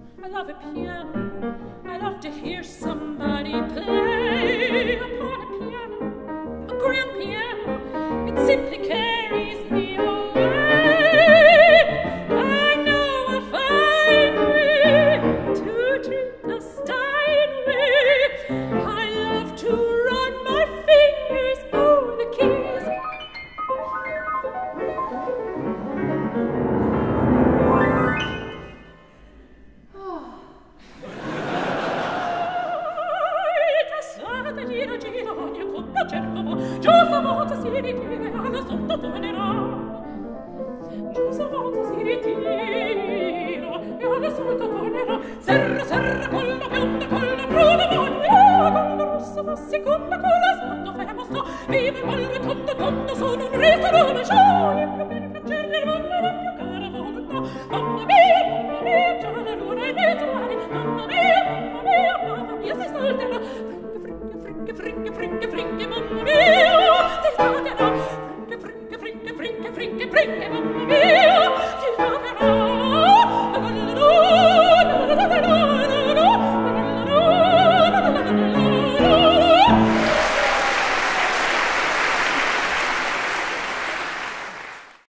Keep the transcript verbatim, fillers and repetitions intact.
I love a piano. I love to hear somebody play upon a piano, a grand piano. It simply carries me away. I know a fine way to treat the Steinway. I love to run my fingers over the keys. Giro, giro, ogni punta cerco, giusto modo si ritira, alla sottotonerà. Giusto modo si ritira, e alla sottotonerà. Serra, serra, colla bionda, colla bruna, voglia, colla rossa, massi, colla, colla, sotto, fermo sto, vive, ballo e tondo, tondo, sono un ristorone, scioglie, il più bel piacere del mondo, la più cara volontà. Mamma mia, mamma mia, già la luna in mezzo mare, mamma mia, mamma mia, mamma mia, si salterà. Fringe, fringe, fringe,